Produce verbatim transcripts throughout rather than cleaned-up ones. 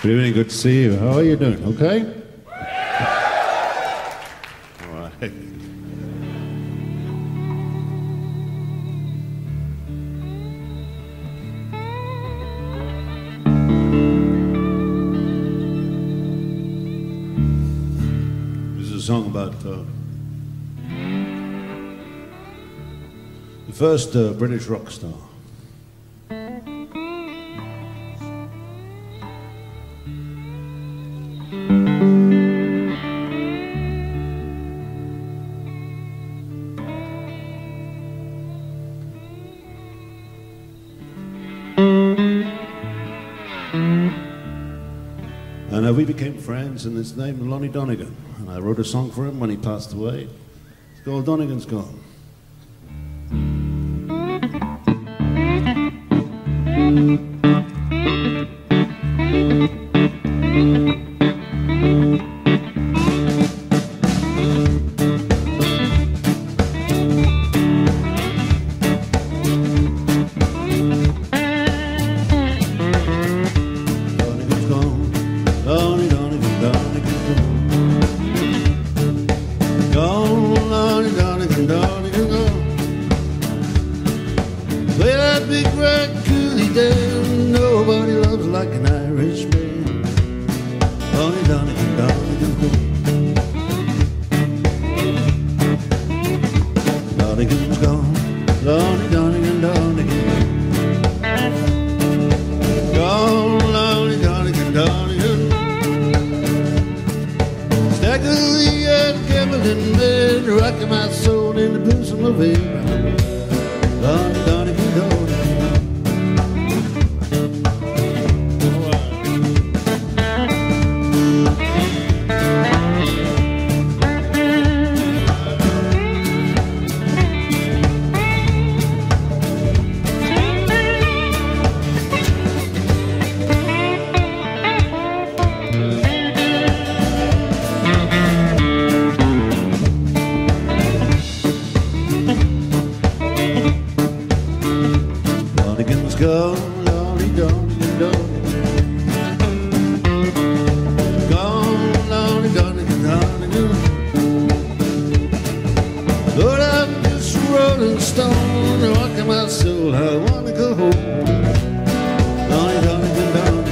Good evening, good to see you. How are you doing? Okay? All right. This is a song about uh, the first uh, British rock star. And uh, we became friends, and his name was Lonnie Donegan. And I wrote a song for him when he passed away. It's called Donegan's Gone. Big red coulee down, nobody loves like an Irishman. Lonnie, Donegan, Donegan, Donegan's gone. Lonnie, Donegan, Donegan, gone. Lonnie, Donegan, Donegan. Stackable and gamblin man, rocking my soul in the bosom of Irishman. Lonnie, Donegan, Donegan. Donegan's gone, Lonnie, Donegan, Donegan. Gone, Lonnie, Donegan, Donegan. Lord, I'm just a rolling stone, rocking my soul, I wanna go home. Lonnie, Donegan, Donegan.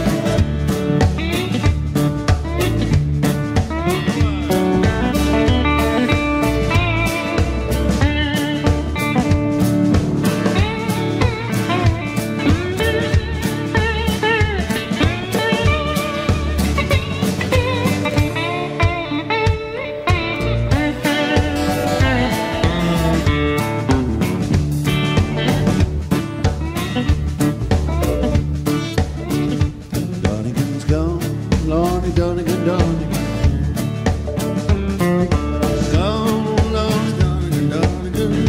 Lonnie, Donegan, Donegan. Gone, Lonnie, Donegan, Donegan.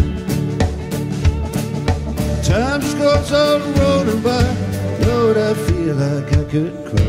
Time just goes on rolling by. Lord, I feel like I could cry.